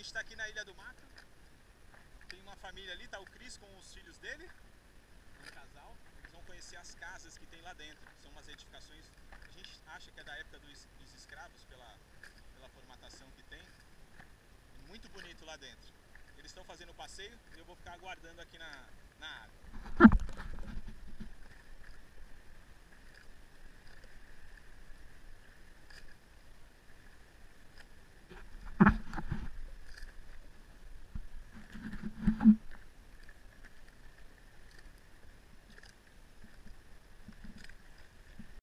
está aqui na Ilha do Mato. Tem uma família ali, tá o Cris com os filhos dele, um casal. Eles vão conhecer as casas que tem lá dentro. São umas edificações, a gente acha que é da época dos escravos, pela formatação que tem. É muito bonito lá dentro. Eles estão fazendo o passeio e eu vou ficar aguardando aqui na área.